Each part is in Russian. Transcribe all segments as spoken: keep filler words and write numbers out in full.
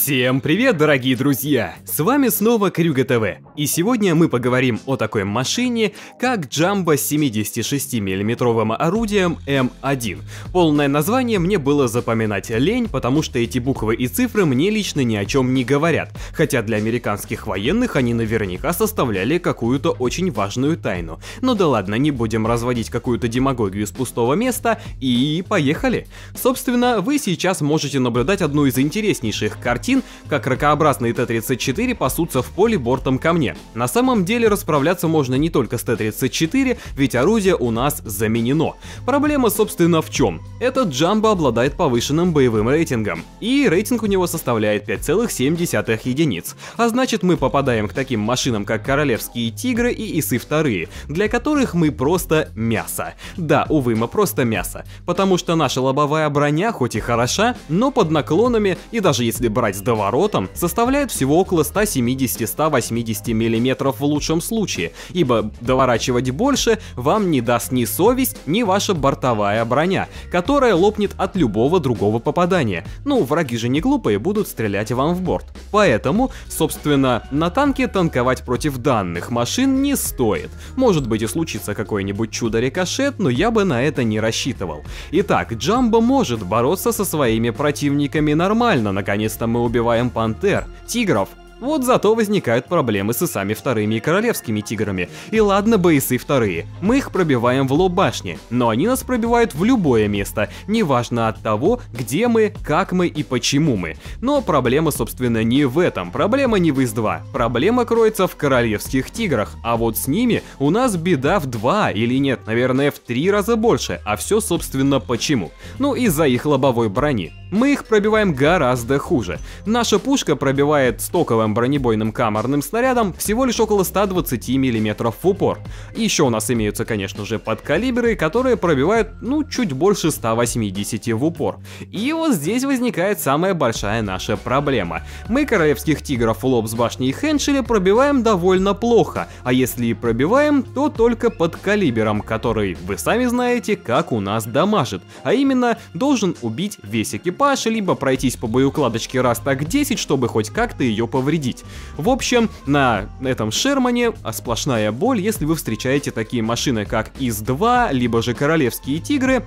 Всем привет, дорогие друзья! С вами снова Крюга ТВ, и сегодня мы поговорим о такой машине, как Джамбо с семидесятишестимиллиметровым орудием эм один. Полное название мне было запоминать лень, потому что эти буквы и цифры мне лично ни о чем не говорят, хотя для американских военных они наверняка составляли какую-то очень важную тайну. Ну да ладно, не будем разводить какую-то демагогию с пустого места, и поехали! Собственно, вы сейчас можете наблюдать одну из интереснейших картин, как ракообразные Т тридцать четыре пасутся в поле бортом ко мне. На самом деле расправляться можно не только с Т тридцать четыре, ведь орудие у нас заменено. Проблема, собственно, в чем? Этот Джамбо обладает повышенным боевым рейтингом, и рейтинг у него составляет пять целых семь десятых единиц. А значит, мы попадаем к таким машинам, как Королевские Тигры и Исы вторые, для которых мы просто мясо. Да, увы, мы просто мясо, потому что наша лобовая броня хоть и хороша, но под наклонами, и даже если брать с доворотом, составляет всего около ста семидесяти — ста восьмидесяти миллиметров в лучшем случае, ибо доворачивать больше вам не даст ни совесть, ни ваша бортовая броня, которая лопнет от любого другого попадания. Ну, враги же не глупые, будут стрелять вам в борт. Поэтому, собственно, на танке танковать против данных машин не стоит. Может быть и случится какое-нибудь чудо-рикошет, но я бы на это не рассчитывал. Итак, Джамбо может бороться со своими противниками нормально, наконец-то мы убиваем пантер, тигров. Вот зато возникают проблемы с Исами вторыми и Королевскими Тиграми. И ладно бы Исы вторые, мы их пробиваем в лоб башни, но они нас пробивают в любое место, неважно от того, где мы, как мы и почему мы. Но проблема, собственно, не в этом, проблема не в Ис два, проблема кроется в Королевских Тиграх, а вот с ними у нас беда в два или нет, наверное, в три раза больше, а все, собственно, почему? Ну, из-за их лобовой брони. Мы их пробиваем гораздо хуже. Наша пушка пробивает стоковым бронебойным камерным снарядом всего лишь около ста двадцати миллиметров в упор. Еще у нас имеются, конечно же, подкалибры, которые пробивают, ну, чуть больше ста восьмидесяти в упор. И вот здесь возникает самая большая наша проблема. Мы Королевских Тигров в лоб с башни и Хеншеля пробиваем довольно плохо, а если и пробиваем, то только подкалибером, который, вы сами знаете, как у нас дамажит, а именно должен убить весь экипаж, либо пройтись по боеукладочке раз так десять, чтобы хоть как-то ее повредить. В общем, на этом Шермане сплошная боль, если вы встречаете такие машины, как Ис два, либо же Королевские Тигры.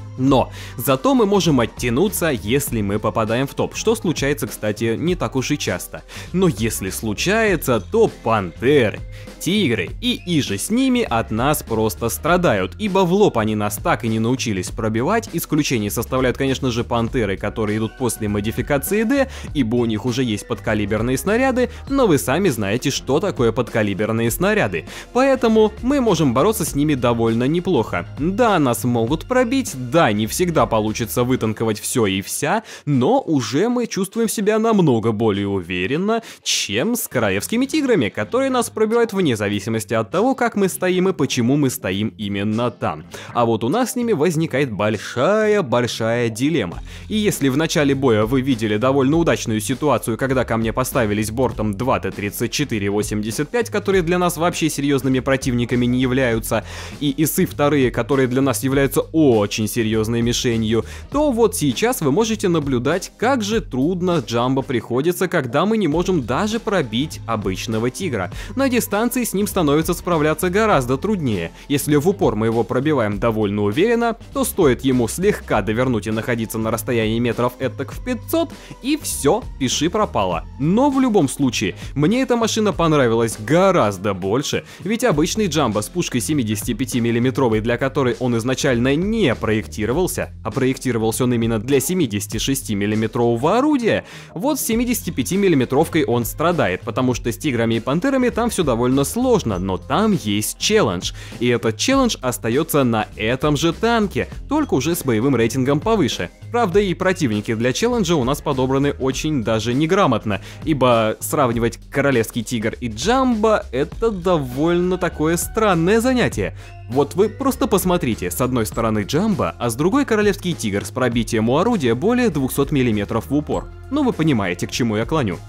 Но зато мы можем оттянуться, если мы попадаем в топ, что случается, кстати, не так уж и часто. Но если случается, то пантеры, тигры и иже с ними от нас просто страдают, ибо в лоб они нас так и не научились пробивать. Исключение составляют, конечно же, пантеры, которые идут после модификации Д, ибо у них уже есть подкалиберные снаряды, но вы сами знаете, что такое подкалиберные снаряды. Поэтому мы можем бороться с ними довольно неплохо. Да, нас могут пробить, да, не всегда получится вытанковать все и вся, но уже мы чувствуем себя намного более уверенно, чем с Королевскими Тиграми, которые нас пробивают вне зависимости от того, как мы стоим и почему мы стоим именно там. А вот у нас с ними возникает большая-большая дилемма. И если в начале боя вы видели довольно удачную ситуацию, когда ко мне поставились бортом два Т тридцать четыре восемьдесят пять, которые для нас вообще серьезными противниками не являются, и Исы вторые, которые для нас являются очень серьезными мишенью, то вот сейчас вы можете наблюдать, как же трудно Джамбо приходится, когда мы не можем даже пробить обычного тигра. На дистанции с ним становится справляться гораздо труднее. Если в упор мы его пробиваем довольно уверенно, то стоит ему слегка довернуть и находиться на расстоянии метров этак в пятьсот, и все, пиши пропало. Но в любом случае, мне эта машина понравилась гораздо больше, ведь обычный Джамбо с пушкой семидесятипятимиллиметровой, для которой он изначально не проектировался, а проектировался он именно для семидесятишестимиллиметрового орудия, вот с семидесятипятимиллиметровкой он страдает, потому что с Тиграми и Пантерами там все довольно сложно, но там есть челлендж, и этот челлендж остается на этом же танке, только уже с боевым рейтингом повыше. Правда, и противники для челленджа у нас подобраны очень даже неграмотно, ибо сравнивать Королевский Тигр и Джамбо — это довольно такое странное занятие. Вот вы просто посмотрите, с одной стороны Джамбо, а с другой Королевский Тигр с пробитием у орудия более двухсот миллиметров в упор. Ну вы понимаете, к чему я клоню.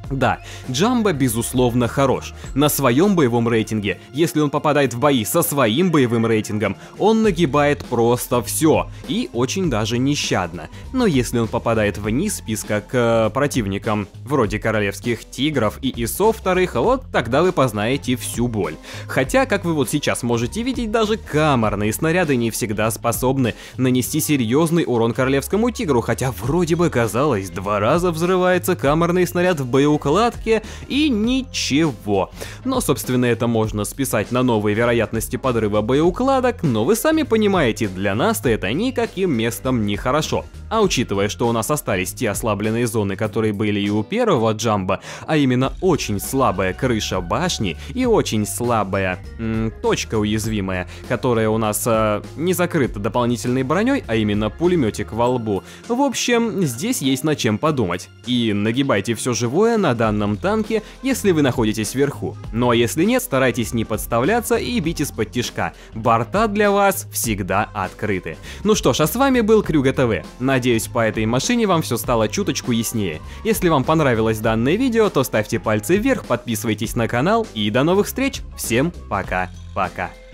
Да, Джамбо безусловно хорош. На своем боевом рейтинге, если он попадает в бои со своим боевым рейтингом, он нагибает просто все, и очень даже нещадно. Но если он попадает вниз списка к противникам вроде королевских тигров и ИСов вторых, вот тогда вы познаете всю боль. Хотя, как вы вот сейчас можете видеть, даже камерные снаряды не всегда способны нанести серьезный урон королевскому тигру, хотя вроде бы казалось, два раза взрывается камерный снаряд в боеукладке и ничего. Но, собственно, это можно списать на новые вероятности подрыва боеукладок, но вы сами понимаете, для нас-то это никаким местом не хорошо. А учитывая, что у нас остались те ослабленные зоны, которые были и у первого Джамбо, а именно очень слабая крыша башни и очень слабая м, точка уязвимая, которая у нас э, не закрыта дополнительной броней, а именно пулеметик во лбу. В общем, здесь есть над чем подумать. И нагибайте все живое на данном танке, если вы находитесь вверху. Ну а если нет, старайтесь не подставляться и бить из-под тишка. Борта для вас всегда открыты. Ну что ж, а с вами был Крюга ТВ. Надеюсь, по этой машине вам все стало чуточку яснее. Если вам понравилось данное видео, то ставьте пальцы вверх, подписывайтесь на канал и до новых встреч. Всем пока-пока.